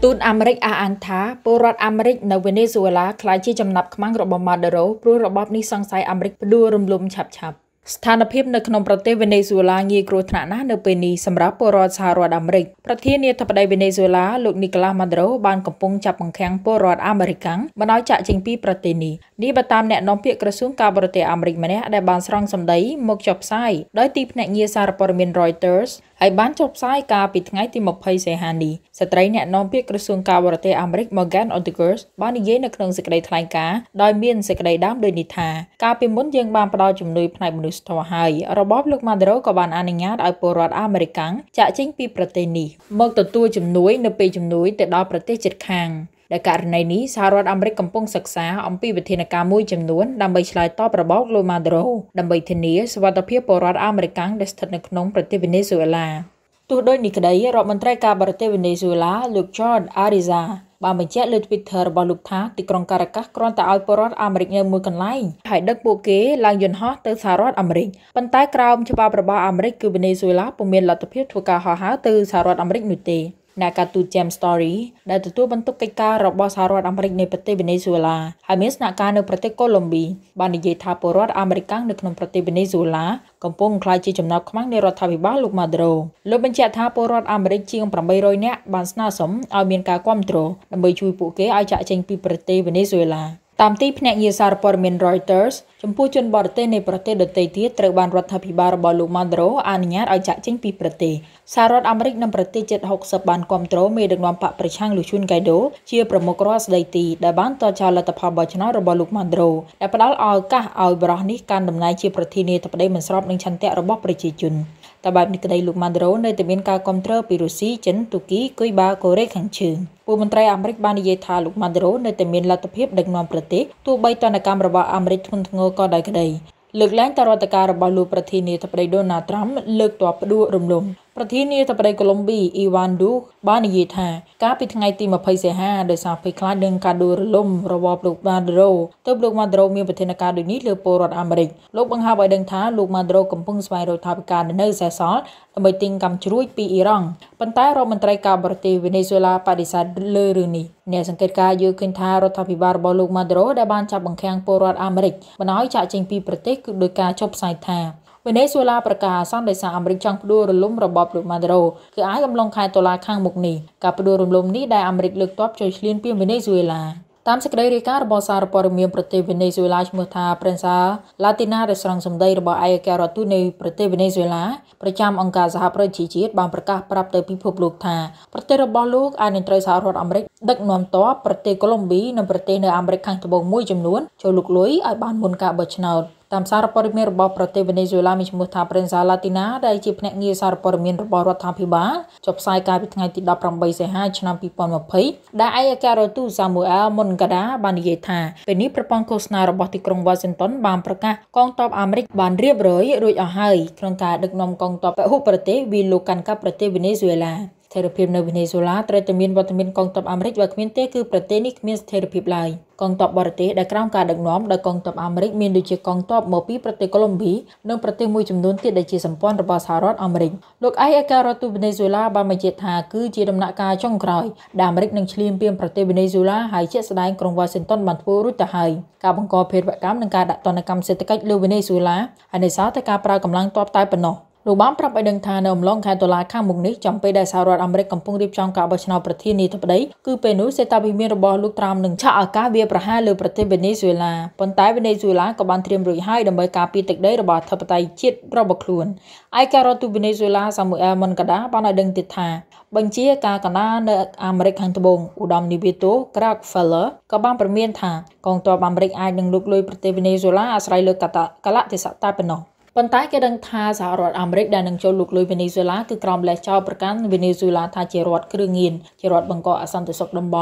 ទូតអាមេរិកអះអាងថាពលរដ្ឋអាមេរិកនៅវេណេស៊ុយឡាខ្លាចជាចំណាប់ខ្មាំងរបស់ Maduro ព្រោះរបបនេះសង្ស័យអាមេរិកផ្ដួលរំលំឆាប់ៗស្ថានភាពនៅក្នុងប្រទេសវេណេស៊ុយឡាងាយគ្រោះថ្នាក់ណាស់នៅពេលនេះសម្រាប់ពលរដ្ឋសហរដ្ឋអាមេរិកប្រធានាធិបតីវេណេស៊ុយឡាលោកនីកូឡាស់ Maduro បានកំពុងចាប់បង្ខាំងពលរដ្ឋអាមេរិកមិនឲ្យចាក់ចេញពីប្រទេសនេះបើតាមអ្នកនាំពាក្យក្រសួងការបរទេសអាមេរិកម្នាក់ដែលបានស្រង់សម្ដីមកចុះផ្សាយដោយទីភ្នាក់ងារសារព័ត៌មាន Reuters ហើយបានចុះផ្សាយកាលពីថ្ងៃទី20សីហានេះស្ត្រីអ្នកនាំពាក្យក្រសួងការបរទេសអាមេរិក Morgan Ortagus បាននិយាយនៅក្នុងសេចក្តីថ្លែងការណ៍ដោយមានសេចក្តីដើមដូចនេះថាកាលពីមុនយើងបានផ្ដល់ជំនួយផ្នែកមនុស្សធម៌ហើយរបបលោក Maduro ក៏បានអនុញ្ញាតឲ្យពលរដ្ឋអាមេរិកចាក់ចេញពីប្រទេសនេះមកទទួលជំនួយនៅពេលជំនួយទៅដល់ប្រទេសជិតខាងដែលករណីនេះសហរដ្ឋអាមេរិកកំពុងសិក្សាអំពីវិធានការមួយចំនួនដើម្បីឆ្លើយតបរបបលោក Maduro ដើម្បីធានាសុវត្ថិភាពពលរដ្ឋអាមេរិកដែលស្ថិតនៅក្នុងប្រទេសវេណេស៊ុយឡាទោះដូចនេះក្តីរដ្ឋមន្ត្រីការបរទេសវេណេស៊ុយឡាលោក Jorge Ariza បានបញ្ជាក់លើ Twitter របស់លោកថាទីក្រុងការ៉ាកាសគ្រាន់តែឲ្យពលរដ្ឋអាមេរិកនៅមួយកន្លែងហើយដឹកពួកគេឡើងយន្តហោះទៅសហរដ្ឋអាមេរិកប៉ុន្តែក្រោមច្បាប់របស់អាមេរិកគឺវេណេស៊ុយឡាពុំមានលទ្ធភាពធ្វើការហោះហើរទៅសហរដ្ឋអាមេរិកនោះទេអ្នកការទូត James Story ដែលទទួលបន្ទុកកិច្ចការរបស់សហរដ្ឋអាមេរិកនៅប្រទេសវេណេស៊ុយឡាហើយមានស្នាក់ការនៅប្រទេសកូឡុំប៊ីបាននិយាយថាពលរដ្ឋអាមេរិកនៅក្នុងប្រទេសវេណេស៊ុយឡាកំពុងក្លាយជាចំណោទខ្មាំងនៃរដ្ឋាភិបាលលោក Maduro លោកបញ្ជាក់ថាពលរដ្ឋអាមេរិកជាង800នាក់បានស្នើសុំឲ្យមានការគាំទ្រដើម្បីជួយពួកគេឲ្យចាក់ចេញពីប្រទេសវេណេស៊ុយឡាតាមទីភ្នាក់ងារសារព័ត៌មាន Reuters ចំពោះជនបរទេសនៃប្រទេសដទៃទៀតត្រូវបានរដ្ឋាភិបាលរបស់លោក Maduro អនុញ្ញាតឲ្យចាក់ចេញពីប្រទេសសហរដ្ឋអាមេរិកនិងប្រទេសជិត60បានគាំទ្រមេដឹកនាំបកប្រឆាំងលោកឈុនកៃដូជាប្រមុខរដ្ឋស្ដីទីដែលបានតចោលលទ្ធផលបោះឆ្នោតរបស់លោក Maduro ដែលផ្ដល់ឱកាសឲ្យបរិះនេះកាន់តំណែងជាប្រធានាធិបតីមិនស្របនឹងឆន្ទៈរបស់ប្រជាជនតែបែបនេះក្តីលោក Maduro នៅតែមានការគាំទ្រពីរុស្ស៊ីចិនទូគីគុយបាកូរ៉េខាងជើងពលមន្ត្រីអាមេរិកបាននិយាយថាលោក Maduro នៅតែមានលទ្ធភាពដឹកនាំប្រទេសទោះបីទណ្ឌកម្មរបស់អាមេរិកធ្ងន់ធ្ងរក៏ដោយក្តីលើកឡើងតរដ្ឋការរបស់លោកប្រធានាធិបតី Donald Trump លើកទ័ពផ្ដួលរំលំប្រធានាធិបតីកូឡុំប៊ី Ivan Duque បាននិយាយថាកាលពីថ្ងៃទី20សីហាដោយសារភ័យខ្លាចនឹងការដួលរលំរបបលោក Maduro ទើបលោក Maduro មានវិធានការដូចនេះលើពលរដ្ឋអាមេរិកលោកបង្ហាប់ឲ្យដឹងថាលោក Maduro កំពុងស្វែងរកថវិកានៅសេសសល់ដើម្បីទិញកាំជ្រួចពីអ៊ីរ៉ង់ប៉ុន្តែរដ្ឋមន្ត្រីការបរទេសវេណេស៊ុយឡាបដិសេធលើរឿងនេះអ្នកសង្កេតការណ៍យល់ឃើញថារដ្ឋាភិបាលរបស់លោក Maduro ដែលបានចាប់បង្ខាំងពលរដ្ឋអាមេរិកមិនឲ្យចាក់ចេញពីប្រទេសគឺដោយការចុះផ្សាយថាវេណេស៊ុយឡាប្រកាសអាសន្នដោយសារអាមេរិកចង់ផ្ដួលរំលំរបបលោក Maduro គឺអាចអំឡុងខែតុលាខាងមុខនេះការផ្ដួលរំលំនេះដែលអាមេរិកលើកទ័ពចូលឈ្លានពានវេណេស៊ុយឡាតាមសេចក្តីរាយការណ៍របស់សារព័ត៌មានប្រទេសវេណេស៊ុយឡាឈ្មោះថា Prensa Latina ដែលស្រង់សម្ដីរបស់ឯកអគ្គរដ្ឋទូតនៃប្រទេសវេណេស៊ុយឡាប្រចាំអង្គការសហប្រជាជាតិបានប្រកាសប្រាប់ទៅពិភពលោកថាប្រទេសរបស់លោកអាចនឹងត្រូវសហរដ្ឋអាមេរិកដឹកនាំទ័ពប្រទេសកូឡុំប៊ីនិងប្រទេសនៅអាមេរិកខាងត្បូងមួយចំនួនចូលលុកលុយឲ្យបានមុនការបោះឆ្នោតតាមសារព័ត៌មានរបស់ប្រទេសវេណេស៊ុយឡាមានឈ្មោះថា Prensa Latina ដែលជាភ្នាក់ងារសារព័ត៌មានរបស់រដ្ឋាភិបាលចុះផ្សាយកាលពីថ្ងៃទី18សីហាឆ្នាំ2020ដែលឯកអគ្គរដ្ឋទូត Samuel Moncada បាននិយាយថាពេលនេះប្រព័ន្ធឃោសនារបស់ទីក្រុង Washington បានប្រកាសកងទ័ពអាមេរិកបានរៀបរយរួចអស់ហើយក្នុងការដឹកនាំកងទ័ពពហុប្រទេសវាលោកកាន់កាប់ប្រទេសវេណេស៊ុយឡាស្ថិរភាពនៅវេណេស៊ុយឡាត្រូវតែមានវត្តមានកងទ័ពអាមេរិកបើគ្មានទេគឺប្រទេសនេះគ្មានស្ថិរភាពឡើយកងទ័ពបរទេសដែលក្រោមការដឹកនាំដោយកងទ័ពអាមេរិកមានដូចជាកងទ័ពមកពីប្រទេសកូឡុំប៊ីនិងប្រទេសមួយចំនួនទៀតដែលជាសម្ព័ន្ធរបស់សហរដ្ឋអាមេរិកលោកឯកអគ្គរដ្ឋទូតវេណេស៊ុយឡាបានបញ្ជាក់ថាគឺជាដំណាក់កាលចុងក្រោយដែលអាមេរិកនឹងឈ្លានពានប្រទេសវេណេស៊ុយឡាហើយជាក់ស្ដែងក្រុង Washington បានធ្វើរួចទៅហើយការបង្កភេរវកម្មនិងការដាក់ទណ្ឌកម្មសេដ្ឋកិច្ចលើវេណេស៊ុយឡាហើយដោយសារតែការប្រើកម្លាំងទ័ពតែប៉ុណ្ណោះលោកបានប្រាប់ឲ្យដឹងថានៅអំឡុងខែតុលាខាងមុខនេះចំពេលដែលសហរដ្ឋអាមេរិកកំពុងរៀបចំការបោះឆ្នោតប្រធានាធិបតីគឺពេលនោះសេតាភិមានរបស់លោកត្រាំនឹងឆក់ឱកាសវាប្រហារលើប្រទេសវេណេស៊ុយឡាប៉ុន្តែវេណេស៊ុយឡាក៏បានត្រៀមរួចហើយដើម្បីការពារទឹកដីរបស់អធិបតេយ្យជាតិរបស់ខ្លួនឯករដ្ឋទូតវេណេស៊ុយឡា Samuel Moncada បានឲ្យដឹងទៀតថាបញ្ជាការកណ្ដាលនៅអាមេរិកខាងត្បូងឧត្តមនាវីតូ Rockefeller ក៏បានព្រមានថាកងទ័ពអាមេរិកអាចនឹងលុកលុយប្រទេសវេណេស៊ុយឡាអាស្រ័យលើកលៈទេសៈតែប៉ុណ្ណោះប៉ុន្តែគេដឹងថាសហរដ្ឋអាមេរិកដែលនឹងចូលលុកលុយវេណេស៊ុយឡាគឺក្រោមលេសចោលប្រកាន់វេណេស៊ុយឡាថាជារដ្ឋគ្រឿងញៀនជារដ្ឋបង្កអសន្តិសុខតំបន់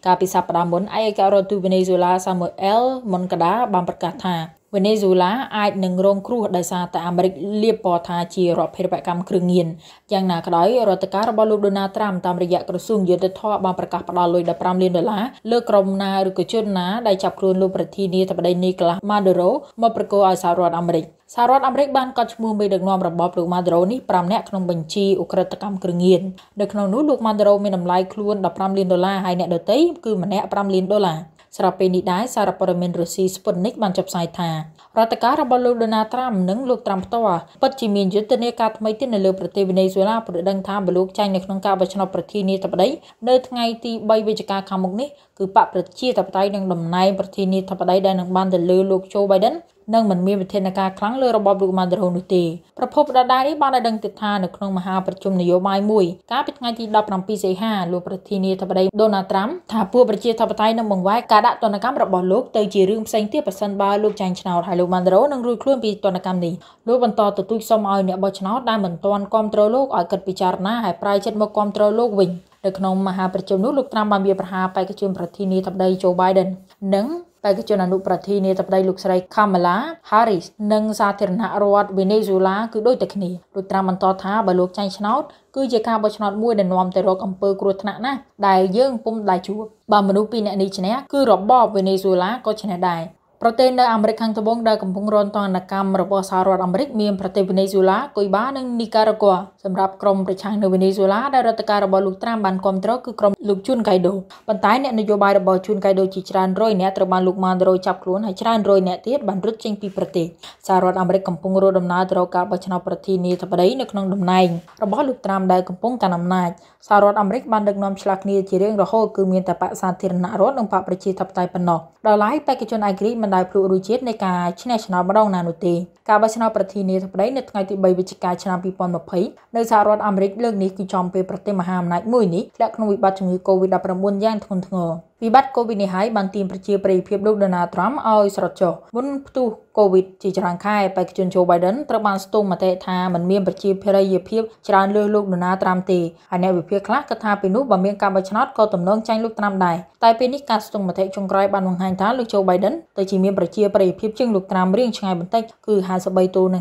ការពិសាបដាមុនឯកការរដ្ឋទូតវេណេស៊ុយឡាសាម៉ូអែលមុនកាដាបានប្រកាសថាវេណេស៊ុយឡាអាចនឹងរងគ្រោះដោយសារតែអាមេរិកលាបពណ៌ថាជារដ្ឋភេរវកម្មគ្រឿងញៀនយ៉ាងណាក្តីរដ្ឋការរបស់លោកដូណាល់ត្រាំតាមរយៈក្រសួងយុទ្ធភ័ពបានប្រកាសផ្តល់លុយ$15 លានលើក្រុមណាឬក៏ជនណាដែលចាប់ខ្លួនលោកប្រធានាធិបតីនីក្លាស់ម៉ាដូរ៉ូមកប្រគល់ឲ្យសហរដ្ឋអាមេរិកសហរដ្ឋអាមេរិកបានកត់ឈ្មោះមេដឹកនាំរបបលោកម៉ាដូរ៉ូនេះ5នាក់ក្នុងបញ្ជីឧក្រិដ្ឋកម្មគ្រឿងញៀននៅក្នុងនោះលោកម៉ាដូរ៉ូមានតម្លៃខ្លួន$15 លានហើយអ្នកដទៃគឺម្នាក់$5 លានស្រាប់ពេលនេះដែរសារព័ត៌មានរុស្ស៊ីស្ពុតនិកបានចុះផ្សាយថារដ្ឋការរបស់លោកដូណាល់ត្រាំនិងលោកត្រាំផ្ទាល់ពិតជាមានយុទ្ធនាការថ្មីទៀតនៅលើប្រទេសវេណេស៊ុយឡាព្រោះដឹងថាបើលោកចាញ់នៅក្នុងការបោះឆ្នោតប្រធានាធិបតីនៅថ្ងៃទី3វិច្ឆិកាខាងមុខនេះគឺបកប្រជាធិបតេយ្យនឹងតំណែងប្រធានាធិបតីដែលនឹងបានទៅលើលោកโจ Biden នឹងមិនមានវិធានការខ្លាំងលើរបបលោកម៉ាដូរ៉ូនោះទេប្រពន្ធដដែលនេះបានឲ្យដឹងទៀតថានៅក្នុងមហាប្រជុំនយោបាយមួយកាលពីថ្ងៃទី17 សីហាលោកប្រធានាធិបតីដូណាល់ត្រាំថាពួកប្រជាធិបតេយ្យនឹងបង្វែរការដាក់ទណ្ឌកម្មរបស់លោកទៅជារឿងផ្សេងទៀតប្រសិនបើលោកចាញ់ឆ្នោតហើយលោកម៉ាដូរ៉ូនឹងរួចខ្លួនពីទណ្ឌកម្មនេះលោកបន្តទទូចសុំឲ្យអ្នកបោះឆ្នោតដែលមិនទាន់គាំទ្រលោកឲ្យគិតពិចារណាហើយប្រែចិត្តមកគាំទ្រលោកវិញនៅក្នុងមហាប្រជុំនោះលោកត្រាំបានវាប្រហារបេក្ខជនប្រធានាធិបតីโจ Biden និងបេក្ខជនអនុប្រធានាធិបតីលោកស្រី Kamala Harris និងសាធារណរដ្ឋវេណេស៊ុយឡាគឺដូចតែគ្នាលោកត្រាំបន្តថាបើលោកចាញ់ឆ្នោតគឺជាការបោះឆ្នោតមួយដែលនាំទៅរកអំពើគ្រោះថ្នាក់ណាស់ដែលយើងពុំដែលជួបបើមនុស្សពីរនាក់នេះឈ្នះគឺរបបវេណេស៊ុយឡាក៏ឈ្នះដែរប្រទេសនៅអាមេរិកខាងត្បូងដែលកំពុងរងទណ្ឌកម្មរបស់សហរដ្ឋអាមេរិកមានប្រទេសវេណេស៊ុយឡាគុយបានិងនីការ៉ាហ្គ័សម្រាប់ក្រុមប្រឆាំងនៅវេណេស៊ុយឡាដែលរដ្ឋការរបស់លោកត្រាំបានគាំទ្រគឺក្រុមលោកជូនកៃដូប៉ុន្តែអ្នកនយោបាយរបស់ជូនកៃដូជាច្រើនរយនាក់ត្រូវបានលោកម៉ាដូរ៉ូចាប់ខ្លួនហើយច្រើនរយនាក់ទៀតបានរត់ចេញពីប្រទេសសហរដ្ឋអាមេរិកកំពុងរកដំណើរទៅរកការបោះឆ្នោតប្រធានាធិបតីនៅក្នុងតំណែងរបស់លោកត្រាំដែលកំពុងកាន់អំណាចសហរដ្ឋអាមេរិកបានដឹកនាំឆ្លាស់គ្នាជារៀងរហូតគឺមានតែបកសាធារណរដ្ឋនិងបកប្រជាធិបតេយ្យប៉ុណ្ណោះដល់ឡែកបេក្ខជនឯករាជ្យមិនដែលភ្លក់រសជាតិនៃការឈ្នះឆ្នោតម្ដងណានោះទេការបោះឆ្នោតប្រធានាធិបតីនៅថ្ងៃទី3វិច្ឆិកាឆ្នាំ2020នៅសហរដ្ឋអាមេរិកលើកនេះគឺចំពេលប្រទេសមហាអំណាចមួយនេះធ្លាក់ក្នុងវិបត្តិជំងឺ COVID-19 យ៉ាងធ្ងន់ធ្ងរវិបត្តិ COVID នេះហើយបានទាញប្រជាប្រិយភាពលោកដូណាល់ត្រាំឲ្យស្រត់ចុះមុនផ្ទុះ COVID ជាច្រើនខែបេក្ខជនโจ Biden ត្រូវបានស្ទង់មតិថាมันមានប្រជាប្រិយភាពច្រើនលើសលោកដូណាល់ត្រាំទេហើយអ្នកវិភាគខ្លះគិតថាពេលនោះបើមានការបោះឆ្នោតក៏ទំនងចាញ់លោកត្រាំដែរតែពេលនេះការស្ទង់មតិចុងក្រោយបានបង្ហាញថាលោកโจ Biden ទៅជាមានប្រជាប្រិយភាពជាងលោកត្រាំរៀងឆ្ងាយបន្តិចគឺ53%និង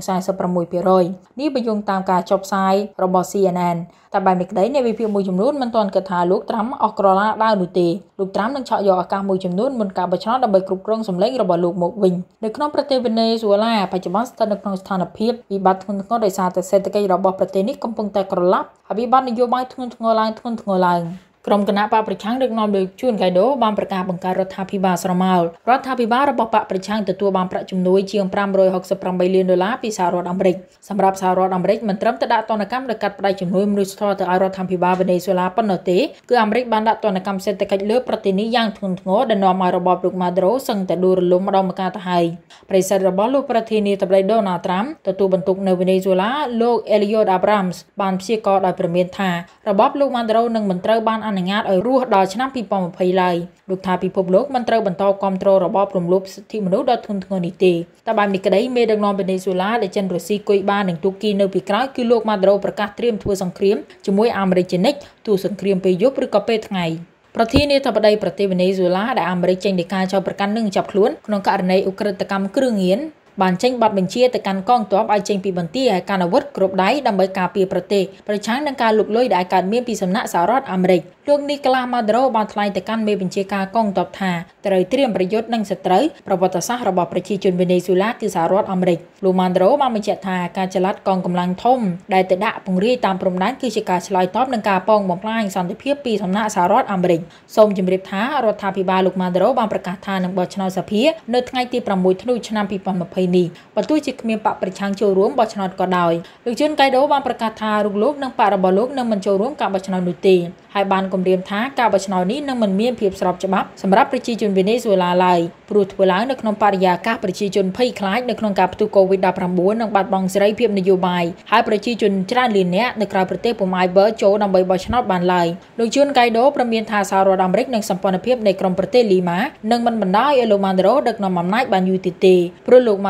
46%នេះបញ្យងតាមការចុះផ្សាយរបស់ CNN តែបែបនេះក្តីអ្នកវិភាគមួយចំនួនមិនទាន់គិតថាលោកត្រាំអស់ក្រឡាដើរនោះទេលោកត្រាំនឹងឆក់យកឱកាសមួយចំនួនមុនការបោះឆ្នោតដើម្បីគ្រប់គ្រងសម្លេងរបស់លោកមកវិញនៅក្នុងប្រទេសវេណេស៊ុយឡាបច្ចុប្បន្នស្ថិតនៅក្នុងស្ថានភាពវិបត្តិធ្ងន់ធ្ងរដោយសារតែសេដ្ឋកិច្ចរបស់ប្រទេសនេះកំពុងតែក្រឡាប់ហើយវិបត្តិនយោបាយធ្ងន់ធ្ងរឡើងក្រុមគណៈបកប្រឆាំងដឹកនាំដោយជួនកៃដូបានប្រកាសបង្កើតរដ្ឋាភិបាលស្រមោលរដ្ឋាភិបាលរបស់បកប្រឆាំងទទួលបានប្រាក់ជំនួយជាង$568 លានពីសហរដ្ឋអាមេរិកសម្រាប់សហរដ្ឋអាមេរិកមិនត្រឹមតែដាក់ទណ្ឌកម្មលើកាត់ផ្តាច់ជំនួយមនុស្សធម៌ទៅឲ្យរដ្ឋាភិបាលវេណេស៊ុយឡាប៉ុណ្ណោះទេគឺអាមេរិកបានដាក់ទណ្ឌកម្មសេដ្ឋកិច្ចលើប្រទេសនេះយ៉ាងធ្ងន់ធ្ងរដែលនាំឲ្យរបបលោកម៉ាដូរ៉ូសឹងតែដួលរលំម្ដងម្កាលទៅហើយប្រិយមិត្តរបស់លោកប្រធានាធិបតីដូណាល់ត្រាំទទួលបន្ទុកនៅវេណេស៊ុយឡាលោក Eliot Abrams បានព្យាករណ៍ដោយព្រមានថារបបលោកម៉ាដូរ៉ូនឹងមិនត្រូវបានអនុញ្ញាតឲ្យរស់ដល់ឆ្នាំ2020ឡើយលោកថាពិភពលោកមិនត្រូវបន្តគាំទ្ររបបរំលោភសិទ្ធិមនុស្សដ៏ធ្ងន់ធ្ងរនេះទេតែបែបនេះក្តីមេដឹកនាំវេណេស៊ុយឡាដែលចិនរុស្ស៊ីគុយបានិងទូគីនៅពីក្រោយគឺលោកម៉ាដូរ៉ូប្រកាសត្រៀមធ្វើសង្គ្រាមជាមួយអាមេរិកជានិច្ចទោះសង្គ្រាមពេលយប់ឬក៏ពេលថ្ងៃប្រធានាធិបតីប្រទេសវេណេស៊ុយឡាដែលអាមេរិកចេញដីកាចោទប្រកាន់និងចាប់ខ្លួនក្នុងករណីឧក្រិដ្ឋកម្មគ្រឿងញៀនបានចេញប័ណ្ណបញ្ជាទៅកាន់កងទ័ពឲ្យចេញពីបន្ទាយឲ្យកាន់អាវុធគ្រប់ដៃដើម្បីការពារប្រទេសប្រឆាំងនឹងការលុកលុយដែលកើតមានពីសំណាក់សហរដ្ឋអាមេរិកលោកនីក្លាស់ម៉ាដូរ៉ូបានថ្លែងទៅកាន់មេបញ្ជាការកងទ័ពថាត្រូវត្រៀមប្រយុទ្ធនឹងសត្រូវប្រវត្តិសាស្ត្ររបស់ប្រជាជនវេណេស៊ុយឡាគឺសហរដ្ឋអាមេរិកលោកម៉ាដូរ៉ូបានបញ្ជាក់ថាការចល័តកងកម្លាំងធំដែលទៅដាក់ពង្រាយតាមព្រំដែនគឺជាការឆ្លើយតបនឹងការប៉ងបំផ្លាញសន្តិភាពពីសំណាក់សហរដ្ឋអាមេរិកសូមជម្រាបថារដ្ឋាភិបាលលោកម៉ាដូរ៉ូបានប្រកាសថានឹងបោះឆ្នោតសភានៅថ្ងៃទី6ធ្នូឆ្នាំ2020នេះបើទោះជាគ្មានបកប្រឆាំងចូលរួមបោះឆ្នោតក៏ដោយលោកជួនកៃដូបានប្រកាសថារូបលោកនិងបករបស់លោកនឹងមិនចូលរួមការបោះឆ្នោតនោះទេហើយបានគម្រាមថាការបោះឆ្នោតនេះនឹងមិនមានភាពស្របច្បាប់សម្រាប់ប្រជាជនវេណេស៊ុយឡាឡើយព្រោះធ្វើឡើងនៅក្នុងបរិយាកាសប្រជាជនភ័យខ្លាចនៅក្នុងការផ្ទុះ COVID-19 និងបាត់បង់សេរីភាពនយោបាយហើយប្រជាជនច្រើនលាននាក់នៅក្រៅប្រទេសពុំអាចវិលចូលដើម្បីបោះឆ្នោតបានឡើយលោកជួនកៃដូព្រមានថាសហរដ្ឋអាមេរិកនិងសម្ព័ន្ធភាពនៃក្រុមប្រទេសលីម៉ានឹងមិនបណ្ដោយឲ្យលោកម៉ាដូរ៉ូដឹកនាំអំណាចបានយូរទៀតទេព្រោះលោកម៉ា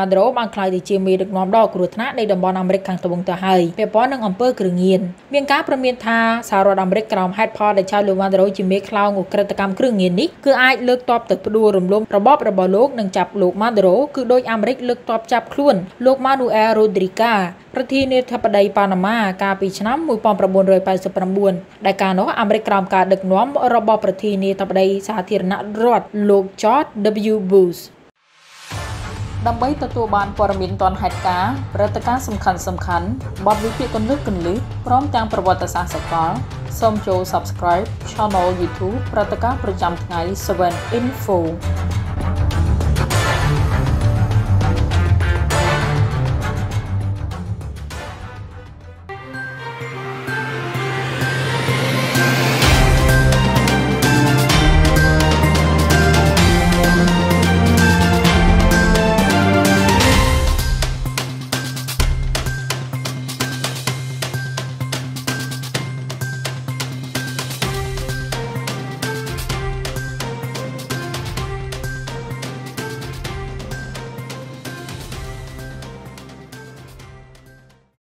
Maduro បានក្លាយទៅជាមេដឹកនាំដ៏គ្រោះថ្នាក់នៃតំបន់អាមេរិកខាងត្បូងទៅហើយពាក់ព័ន្ធនឹងអំពើគ្រឿងញៀនមានការព្រមានថាសហរដ្ឋអាមេរិកក្រោមហេតុផលដែលចៅលោក Maduro ជាមេខ្លោងឧក្រិដ្ឋកម្មគ្រឿងញៀននេះគឺអាចលើកទ័ពទៅផ្ដួលរំលំរបបរបស់លោកនិងចាប់លោក Maduro គឺដោយអាមេរិកលើកទ័ពចាប់ខ្លួនលោក Manuel Rodriguez ប្រធានាធិបតីប៉ាណាម៉ាកាលពីឆ្នាំ1989ដែលកាលនោះអាមេរិកក្រោមការដឹកនាំរបស់ប្រធានាធិបតីសាធារណរដ្ឋលោក George W. Bush ដើម្បីទទួលបានព័ត៌មានទាន់ហេតុការណ៍ព្រឹត្តិការណ៍សំខាន់ៗបទវិភាគគន្លឹះព្រមទាំងប្រវត្តិសាស្ត្រសកលសូមចូល Subscribe Channel YouTube ព្រឹត្តិការណ៍ប្រចាំថ្ងៃ7 Info